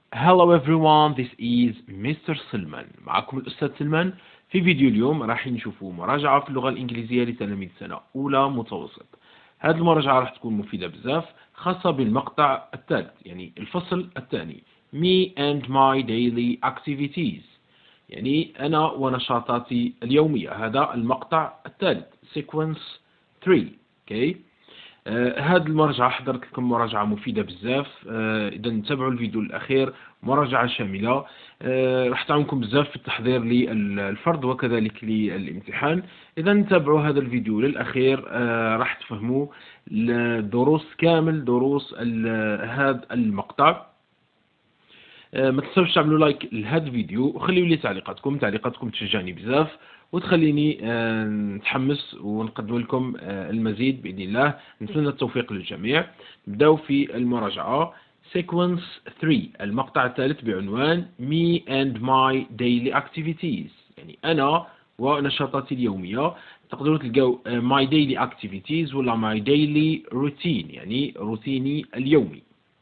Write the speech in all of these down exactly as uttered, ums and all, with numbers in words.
Hello everyone, this is مستر سلمان. معكم الأستاذ سلمان. في فيديو اليوم راح نشوفوا مراجعة في اللغة الإنجليزية لتلاميذ سنة أولى متوسط. هذه المراجعة راح تكون مفيدة بزاف، خاصة بالمقطع الثالث، يعني الفصل الثاني. Me and my daily activities، يعني أنا ونشاطاتي اليومية. هذا المقطع الثالث sequence ثلاثة. okay. آه هذه المراجعة حضرت لكم مراجعة مفيدة بزاف. آه إذا تابعوا الفيديو الأخير، مراجعة شاملة. آه راح تعاونكم بزاف في التحضير للفرد وكذلك للامتحان. إذا تابعوا هذا الفيديو للأخير، آه راح تفهموا الدروس كامل، دروس هذا المقطع. آه ما تنسوش تعملوا لايك لهذا الفيديو وخليوا لي تعليقاتكم تعليقاتكم تشجعني بزاف وتخليني آه نتحمس ونقدم لكم آه المزيد بإذن الله. نتمنى التوفيق للجميع. نبداو في المراجعة. sequence ثلاثة، المقطع الثالث بعنوان me and my daily activities، يعني أنا ونشاطاتي اليومية. تقدروا تلقاو آه my daily activities ولا my daily routine، يعني روتيني اليومي.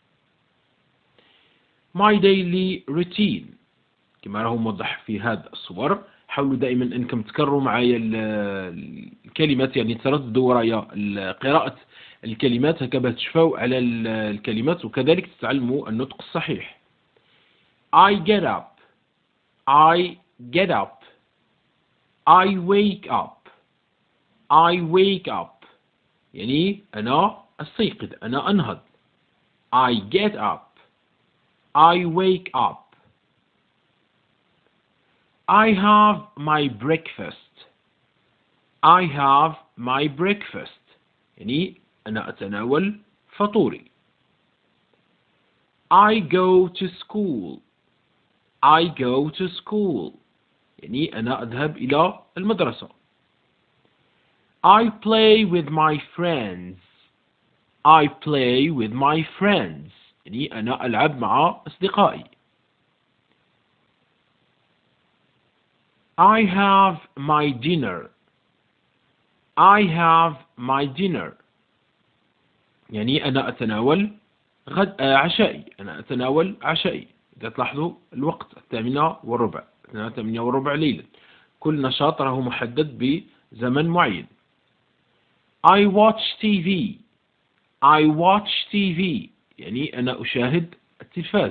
my daily routine كما راهو موضح في هذه الصور. حاولوا دائما انكم تكرروا معايا الكلمات، يعني ترددوا ورايا قراءة الكلمات هكا باش تشفاو على الكلمات وكذلك تتعلموا النطق الصحيح. I get up، I get up، I wake up، I wake up، يعني أنا أستيقظ، أنا أنهض. I get up، I wake up. I have my breakfast، I have my breakfast، يعني أنا أتناول فطوري. I go to school، I go to school، يعني أنا أذهب إلى المدرسة. I play with my friends، I play with my friends، يعني أنا ألعب مع أصدقائي. I have my dinner، I have my dinner، يعني أنا أتناول غد... عشائي، أنا أتناول عشائي. إذا تلاحظوا الوقت الثامنة والربع، الثامنة والربع ليلا. كل نشاط له محدد بزمن معين. I watch تي في، I watch تي في، يعني أنا أشاهد التلفاز.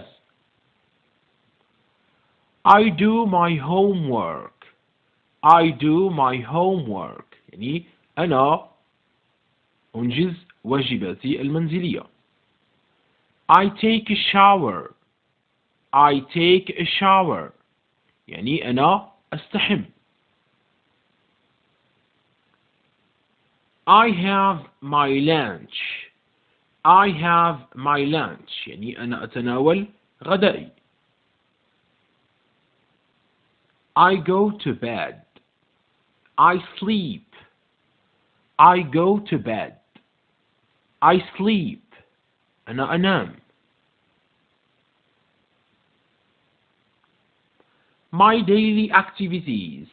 I do my homework، I do my homework، يعني أنا أنجز واجباتي المنزلية. I take a shower، I take a shower، يعني أنا أستحم. I have my lunch، I have my lunch، يعني أنا أتناول غدائي. I go to bed، I sleep، I go to bed، I sleep، أنا أنام. My daily activities،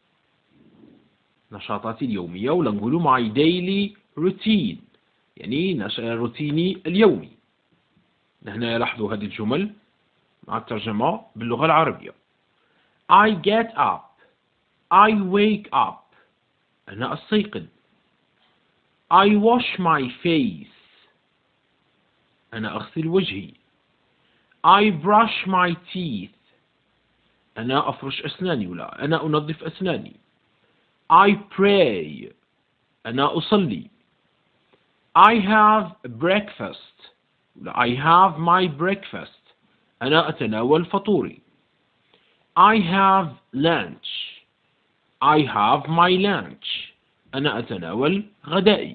نشاطاتي اليومية، ولا نقولوا my daily routine، يعني روتيني اليومي. هنا لاحظوا هذه الجمل مع الترجمة باللغة العربية. I get up، I wake up، أنا أستيقظ. I wash my face، أنا أغسل وجهي. I brush my teeth، أنا أفرش أسناني ولا أنا أنظف أسناني. I pray، أنا أصلي. I have breakfast، I have my breakfast، أنا أتناول فطوري. I have lunch، I have my lunch، أنا أتناول غدائي.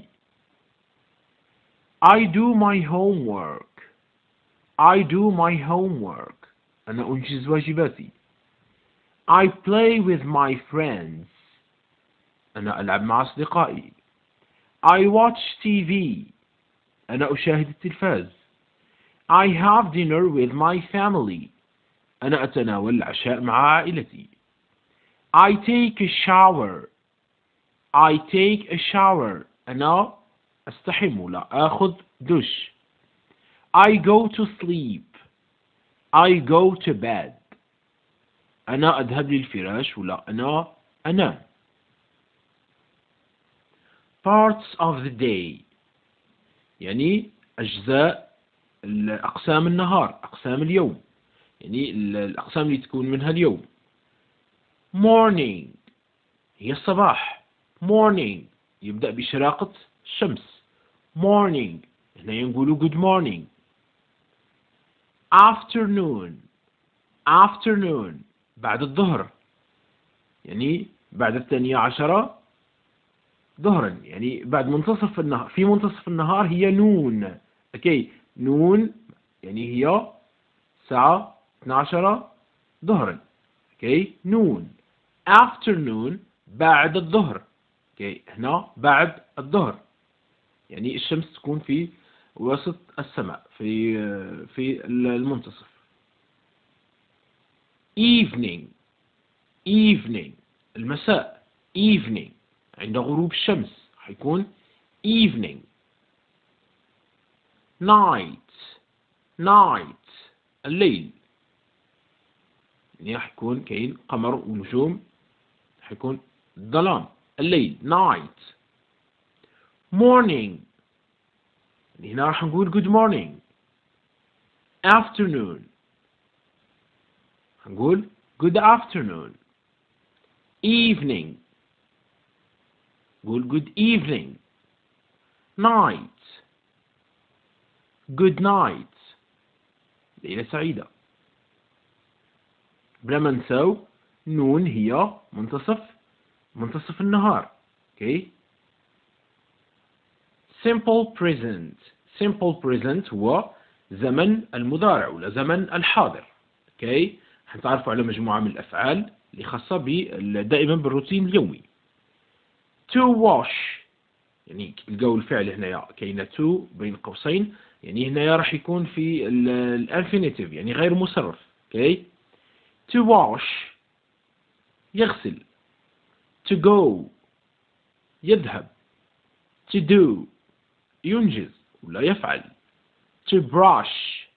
I do my homework، I do my homework، أنا أنجز واجباتي. I play with my friends، أنا ألعب مع أصدقائي. I watch تي في، أنا أشاهد التلفاز. I have dinner with my family، أنا أتناول العشاء مع عائلتي. I take a shower، I take a shower، أنا أستحم ولا أخذ دش. I go to sleep، I go to bed. أنا أذهب للفراش ولا أنا أنام. parts of the day يعني أجزاء أقسام النهار، أقسام اليوم، يعني الأقسام اللي تكون منها اليوم. morning هي الصباح. morning يبدأ بشراقة الشمس. morning هنا نقولوا good morning. afternoon afternoon بعد الظهر، يعني بعد الثانية عشرة ظهرا، يعني بعد منتصف النهار. في منتصف النهار هي نون. اوكي، نون يعني هي الساعة اثنتا عشرة ظهرا. اوكي، نون. afternoon بعد الظهر. اوكي، هنا بعد الظهر، يعني الشمس تكون في وسط السماء، في في المنتصف. evening evening المساء. evening عند غروب الشمس حيكون evening. night night الليل، يعني حيكون كاين قمر ونجوم، حيكون ظلام الليل. night. morning يعني هنا راح نقول good morning. afternoon هنقول good afternoon. evening نقول good evening. night good night ليلة سعيدة. بلا ما نساو نون هي منتصف منتصف النهار. اوكي. simple present simple present هو زمن المضارع ولا زمن الحاضر. اوكي، حنتعرفوا على مجموعة من الأفعال اللي خاصة دائما بالروتين اليومي. to wash يعني تلقاو الفعل هنايا كاينه to بين قوسين، يعني هنايا راح يكون في الانفينيتيف يعني غير مصرف. اوكي. to wash يغسل. to go يذهب. to do ينجز ولا يفعل. to brush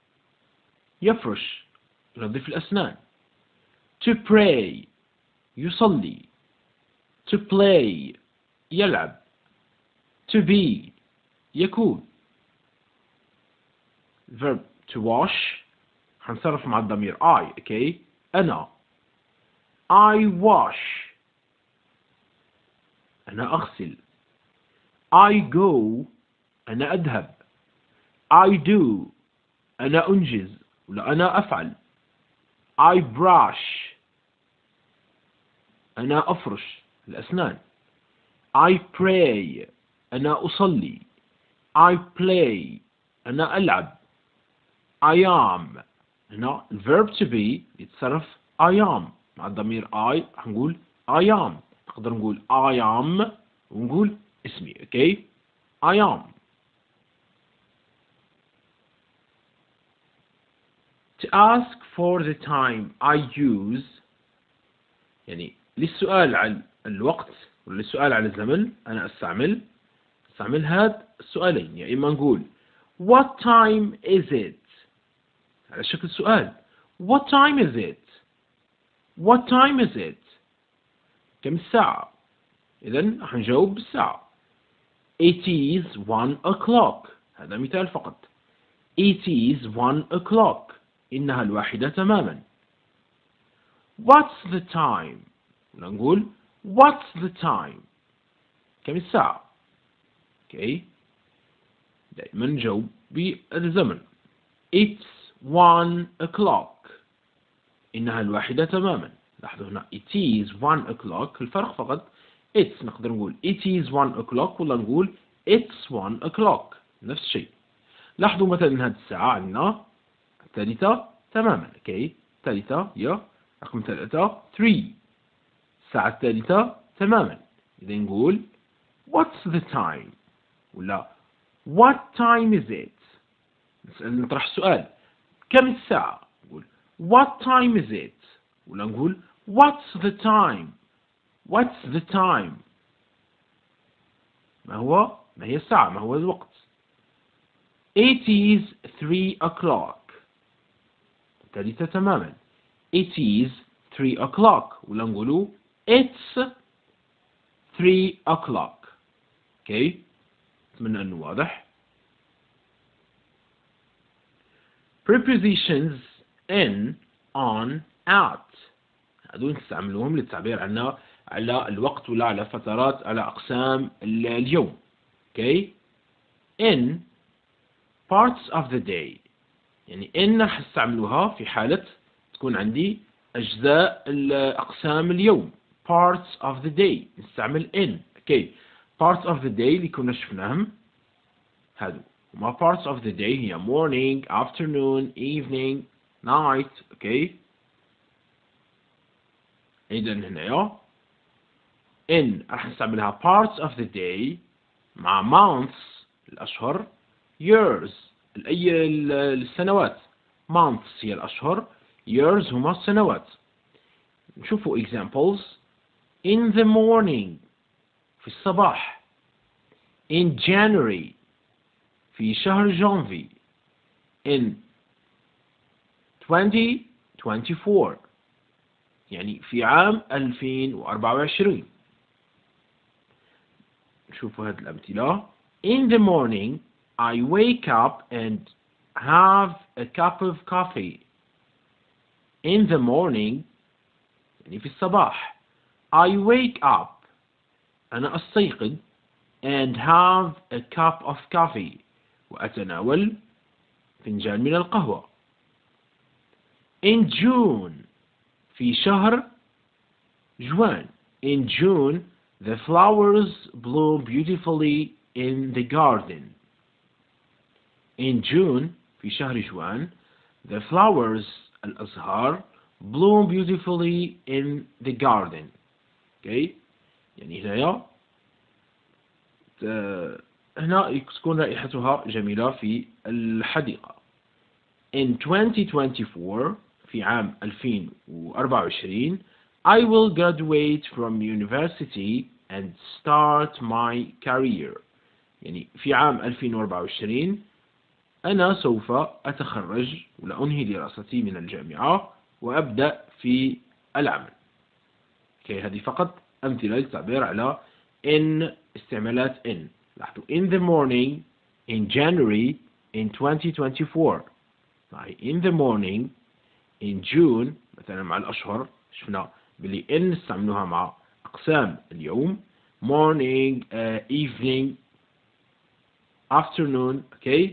يفرش ينظف الأسنان. to pray يصلي. to play يلعب. to be يكون. verb to wash حنصرف مع الضمير I. اوكي، أنا I wash أنا أغسل. I go أنا أذهب. I do أنا أنجز ولا أنا أفعل. I brush أنا أفرش الأسنان. I pray أنا أصلي. I play أنا ألعب. I am هنا الverb to be يتصرف I am مع الضمير I هنقول I am. نقدر نقول I am ونقول اسمي. اوكي. I am. to ask for the time I use يعني للسؤال عن الوقت ولا للسؤال عن الزمن أنا أستعمل استعمل هاد السؤالين. يا إما نقول what time is it على شكل سؤال. what time is it what time is it كم الساعة؟ إذن حنجاوب بالساعة. it is one o'clock هذا مثال فقط. it is one o'clock إنها الواحدة تماما. what's the time نقول what's the time كم الساعة. اوكي، دائما نجاوب بالزمن. it's one o'clock إنها الواحدة تماما. لاحظوا هنا it is one o'clock الفرق فقط it's. نقدر نقول it is one o'clock ولا نقول it's one o'clock نفس الشيء. لاحظوا مثلا هذه الساعة عندنا الثالثة تماما. اوكي، الثالثة هي رقم ثلاثة three. الساعة الثالثة تماما. إذا نقول what's the time ولا what time is it. نطرح السؤال كم الساعة. نقول what time is it ولا نقول what's the time what's the time ما هو ما هي الساعة ما هو الوقت. it is three o'clock مختلفة تماما. It is three o'clock ولا نقولوا it's three o'clock. اوكي أتمنى أنه واضح. Prepositions in, on, at هذول نستعملوهم للتعبير عنها على الوقت ولا على فترات على أقسام اليوم. اوكي in parts of the day يعني in راح نستعملوها في حالة تكون عندي أجزاء أقسام اليوم. parts of the day نستعمل in. اوكي parts of the day اللي كنا شفناهم هادو. وما parts of the day هي morning, afternoon, evening, night. اوكي إذا هنايا in راح نستعملها parts of the day مع months الأشهر، years الأي السنوات. months هي الأشهر، years هما السنوات. نشوفوا examples. in the morning في الصباح. in January في شهر جانفي. in twenty twenty-four يعني في عام ألفين وأربعة وعشرين. نشوفوا هذه الأمثلة. in the morning I wake up and have a cup of coffee. in the morning يعني في الصباح. I wake up أنا أستيقظ and have a cup of coffee وأتناول فنجان من القهوة. in June في شهر جوان. in June the flowers bloom beautifully in the garden. in June في شهر جوان the flowers الأزهار bloom beautifully in the garden. okay. يعني هنا هنا تكون رائحتها جميلة في الحديقة. in twenty twenty-four في عام ألفين وأربعة وعشرين I will graduate from university and start my career. يعني في عام ألفين وأربعة وعشرين أنا سوف أتخرج ولا أنهي دراستي من الجامعة وأبدأ في العمل. okay. هذه فقط أمثلة للتعبير على in استعمالات in. لاحظوا in the morning, in January, in twenty twenty-four. in the morning, in June مثلا مع الأشهر شفنا باللي in نستعملوها مع أقسام اليوم morning, uh, evening, afternoon. okay.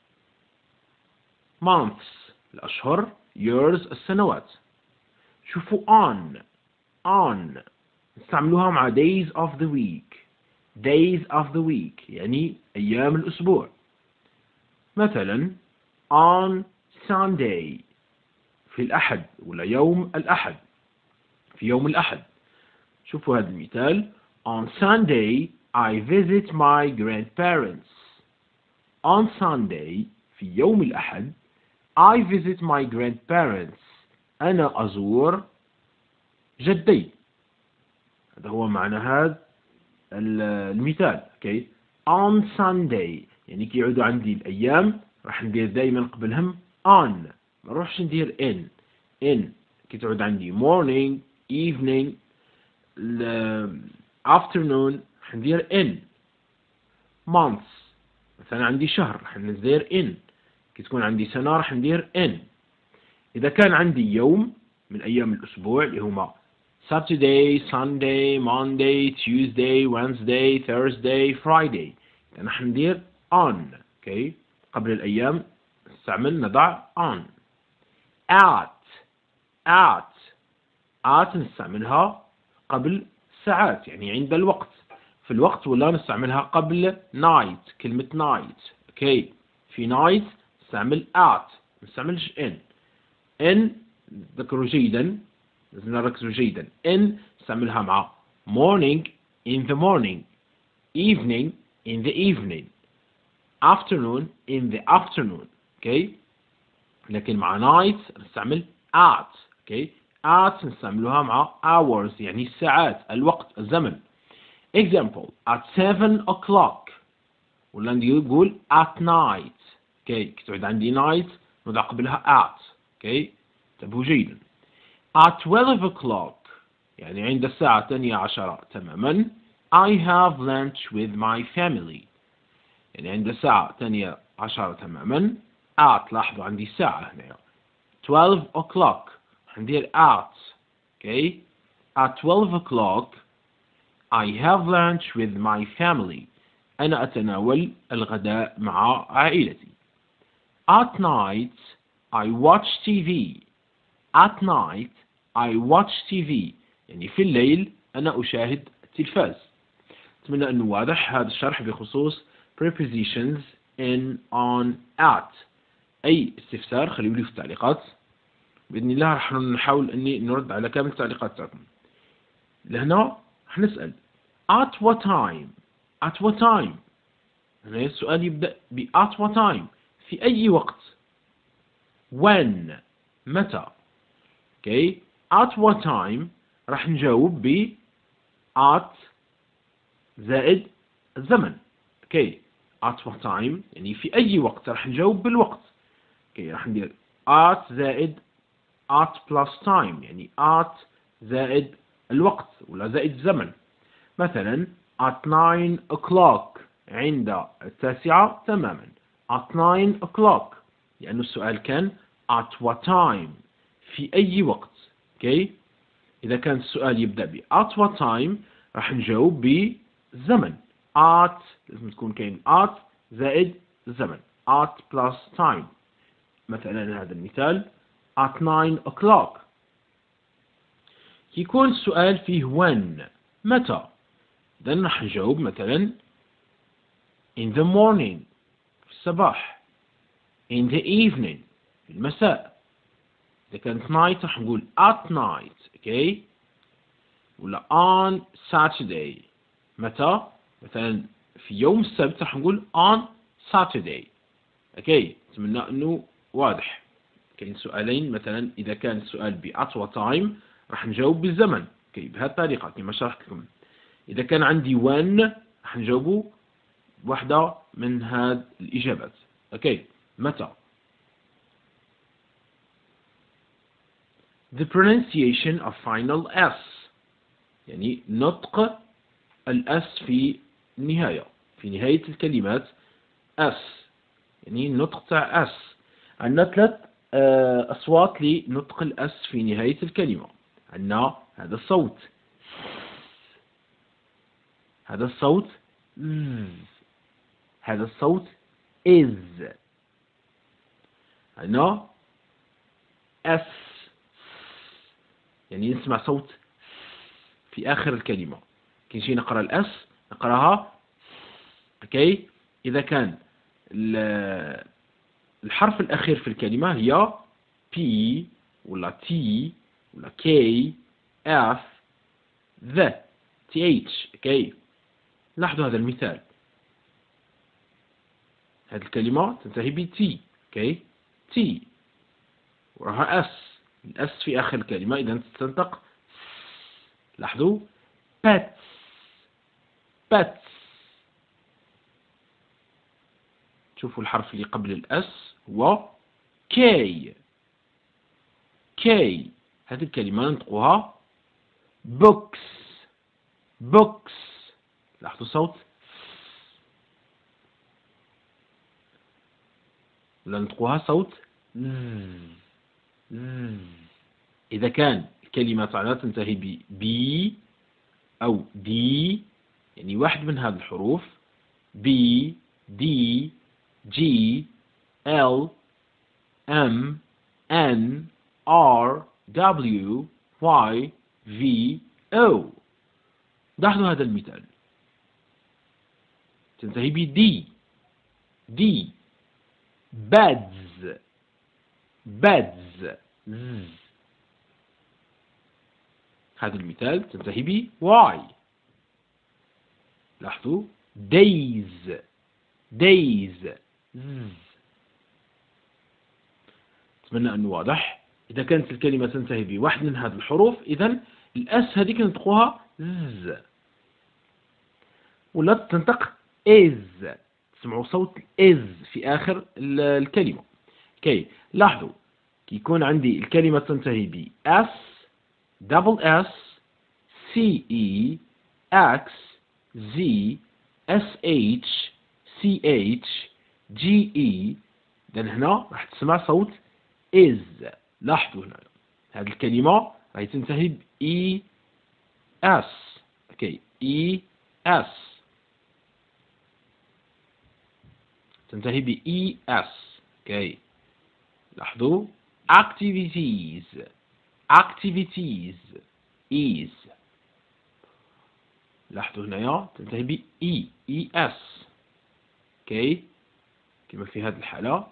months الأشهر years السنوات. شوفوا on on نستعملوها مع days of the week days of the week يعني أيام الأسبوع. مثلا on Sunday في الأحد ولا يوم الأحد في يوم الأحد. شوفوا هذا المثال. on Sunday I visit my grandparents. on Sunday في يوم الأحد I visit my grandparents أنا أزور جدي. هذا هو معنى هذا المثال. okay. on Sunday يعني كي يعودوا عندي الأيام راح ندير دائما قبلهم on ما نروحش ندير in. in كي تعود عندي morning, evening, afternoon راح ندير in. months مثلا عندي شهر راح ندير in. كي تكون عندي سنة راح ندير in. إذا كان عندي يوم من أيام الأسبوع اللي هما Saturday, Sunday, Monday, Tuesday, Wednesday, Thursday, Friday راح ندير on. okay. قبل الأيام نستعمل نضع on. at at at نستعملها قبل ساعات يعني عند الوقت في الوقت ولا نستعملها قبل night كلمة night. okay. في night نستعمل at نستعملش in. in ذكروا جيدا لازم نركزوا جيدا. in نستعملها مع morning in the morning, evening in the evening, afternoon in the afternoon. okay. لكن مع night نستعمل at. okay. at نستعملها مع hours يعني الساعات الوقت الزمن. example at seven o'clock ولا نقول at night. okay. كتعود عندي night نضع قبلها at. okay. انتبهوا جيدا. At twelve o'clock يعني عند الساعة الثانية عشرة تماما I have lunch with my family. يعني عند الساعة الثانية عشرة تماما at لاحظوا عندي ساعة هنا twelve o'clock هندير at okay at twelve o'clock I have lunch with my family. أنا أتناول الغداء مع عائلتي. At night I watch تي في. At night I watch تي في يعني في الليل أنا أشاهد التلفاز. أتمنى أنه واضح هذا الشرح بخصوص prepositions in on at. أي استفسار خليوا لي في التعليقات بإذن الله راح نحاول أني نرد على كامل التعليقات تاعكم. لهنا راح نسأل at what time. at what time هنا السؤال يبدأ ب at what time في أي وقت. when متى. okay at what time راح نجاوب ب at زائد الزمن. okay at what time يعني في أي وقت راح نجاوب بالوقت. okay راح ندير at زائد at plus time يعني at زائد الوقت ولا زائد الزمن. مثلا at nine o'clock عند التاسعة تماما at nine o'clock لأن السؤال كان at what time في أي وقت. okay إذا كان السؤال يبدأ ب at what time راح نجاوب بالزمن at لازم تكون كاين at زائد الزمن at plus time. مثلا هذا المثال at nine o'clock. يكون السؤال فيه when متى إذن راح نجاوب مثلا in the morning في الصباح in the evening في المساء. إذا كانت night راح نقول at night okay ولا on Saturday متى مثلا في يوم السبت راح نقول on Saturday. okay أتمنى أنه واضح. كاين سؤالين مثلا إذا كان السؤال ب at what time راح نجاوب بالزمن okay بهذه الطريقة كما شرحت لكم. إذا كان عندي when راح نجاوبه واحدة من هذه الإجابات. okay متى. the pronunciation of final s يعني نطق الأس في النهاية في نهاية الكلمات s يعني النطق تاع s. عندنا ثلاث أصوات لنطق الأس في نهاية الكلمة. عندنا هذا الصوت هذا الصوت هذا الصوت is. عندنا s يعني نسمع صوت في آخر الكلمة كي نجي نقرأ الأس نقرأها okay. إذا كان الحرف الأخير في الكلمة هي P ولا T ولا K F the th okay. لاحظوا هذا المثال هذه الكلمة تنتهي ب T okay T وراها S الأس في آخر الكلمة إذا تنطق. لاحظوا pets pets. شوفوا الحرف اللي قبل الأس هو K K. هذه الكلمة ننطقها books books. لاحظوا صوت ننطقها صوت إذا كان الكلمة تاعنا تنتهي ب B أو D يعني واحد من هذه الحروف B D G L M N R W Y V O. لاحظوا هذا المثال تنتهي ب D D beds beds. هذا المثال تنتهي ب Y. لاحظوا days days. أتمنى أنه واضح. إذا كانت الكلمة تنتهي بواحد من هذه الحروف إذن الأس هذيك ننطقوها ز ولا تنطق is. تسمعوا صوت is في آخر الكلمة. كي لاحظوا كيكون عندي الكلمة تنتهي ب S double S C E X Z S H C H G E. إذن هنا راح تسمع صوت is. لاحظوا هنا هذه الكلمة راح تنتهي ب E S. اوكي E S تنتهي ب E S. اوكي لاحظوا activities activities is. لاحظوا هنايا تنتهي ب E E S. اوكي كما في هذه الحالة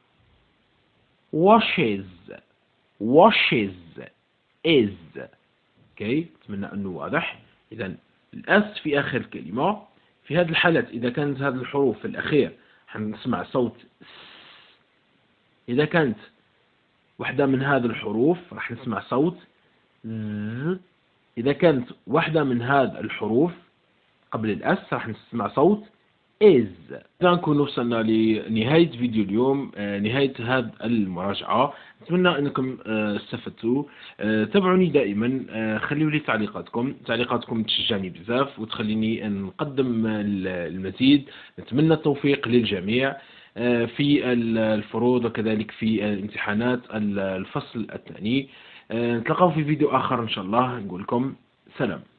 washes washes is. اوكي اتمنى انه واضح. اذا الاس في اخر الكلمة. في هذه الحالات اذا كانت هذه الحروف في الاخير حنسمع صوت س. اذا كانت واحدة من هذه الحروف راح نسمع صوت ز. اذا كانت واحدة من هذه الحروف قبل الاس راح نسمع صوت is. إذا نكون وصلنا لنهاية فيديو اليوم، نهاية هذه المراجعة. أتمنى أنكم استفدتوا. تابعوني دائما، خليوا لي تعليقاتكم تعليقاتكم تشجعني بزاف وتخليني نقدم المزيد. نتمنى التوفيق للجميع في الفروض وكذلك في الامتحانات الفصل الثاني. نتلقاو في فيديو آخر إن شاء الله. نقول لكم سلام.